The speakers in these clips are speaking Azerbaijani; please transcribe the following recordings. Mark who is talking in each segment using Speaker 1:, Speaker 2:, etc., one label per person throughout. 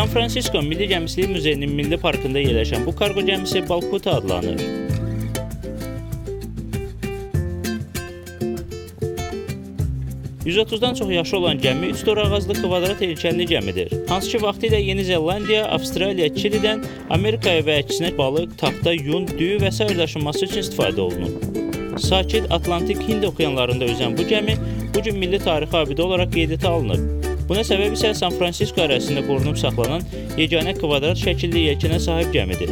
Speaker 1: San Francisco Milli Gəmicilik Muzeyinin Milli Parkında yerləşən bu kargo gəmisi Balkuta adlanır. %30-dan çox yaşı olan gəmi 3 dorağaclı kvadrat heykəlli gəmidir. Hansı ki, vaxtilə Yeni Zelandiya, Avstraliya, Çilidən Amerikaya və əksinə balıq, taxta, yun, düyü və s. daşınması üçün istifadə olunub. Sakit Atlantik Hind okeanlarında üzən bu gəmi bu gün milli tarixi abidə olaraq qeydiyyata alınıb. Buna səbəb isə San Francisco ərazisində qorunub saxlanan yeganə kvadrat şəkilli yelkənə sahib gəmidir.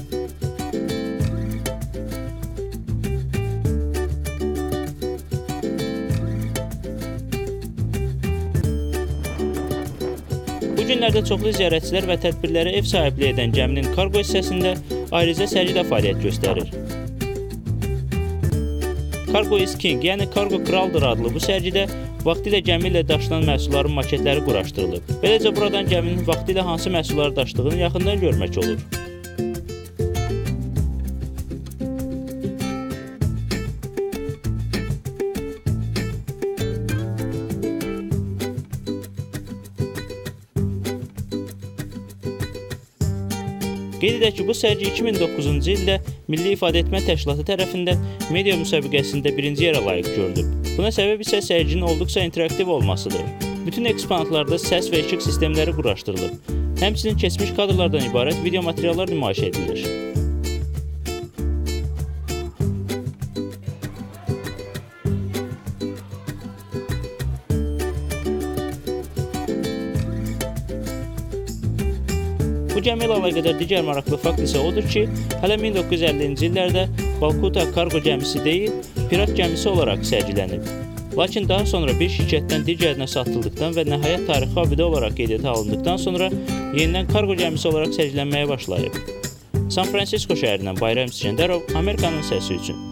Speaker 1: Bu günlərdə çoxlu ziyarətçilər və tədbirlərə ev sahibliyi edən gəminin kargo hissəsində ayrıca sərgi də fəaliyyət göstərir. Cargo is King, yəni Kargo Kraldır adlı bu sərgidə vaxtilə gəmi ilə daşınan məhsulların maketləri quraşdırılıb. Beləcə buradan gəminin vaxtilə hansı məhsulları daşıdığını yaxından görmək olur. Qeyd edək ki, bu sərgi 2009-cu ildə Milli İfadə Etmə Təşkilatı tərəfindən media müsabiqəsində birinci yerə layiq görülüb. Buna səbəb isə sərginin olduqca interaktiv olmasıdır. Bütün eksponatlarda səs və işıq sistemləri quraşdırılıb. Həmçinin keçmiş kadrlardan ibarət video materiallar nümayiş edilir. Bu gəmi ilə əlaqədar digər maraqlı fakt isə odur ki, hələ 1950-ci illərdə Balkuta kargo gəmisi deyil, pirat gəmisi olaraq sərgilənib. Lakin daha sonra bir şirkətdən digərinə satıldıqdan və nəhayət tarixi abidə olaraq qeydiyyata alındıqdan sonra yenidən kargo gəmisi olaraq sərgilənməyə başlayıb. San Francisco şəhərindən Bayram İskəndərov, Amerikanın səsi üçün.